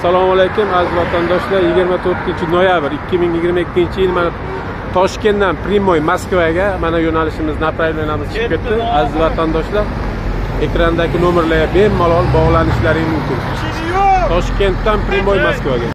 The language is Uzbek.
Assalomu alaykum aziz vatandoshlar. 24-noyabr 2022-yil mana Toshkentdan Primoy Moskvaga mana yo'nalishimiz направленiyamiz chiqib ketdi. Aziz vatandoshlar, ekrandagi nomerlarga bemalol bog'lanishlaring mumkin. Toshkentdan Primoy Moskvaga.